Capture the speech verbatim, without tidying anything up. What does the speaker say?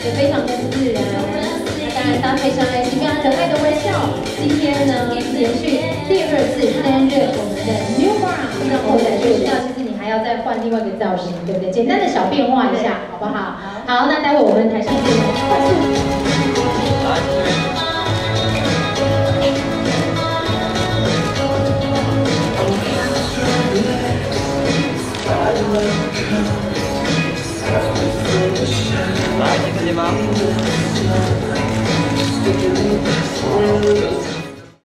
也非常的自然。那当然搭配上 S 非常可爱的微笑。今天呢，连续第二次担任我们的 New Bra， 那后来就知道，其实你还要再换另外一个造型，对不对？简单的小变化一下，好不好？好，那待会我们台上见，快速。 来，你看见吗？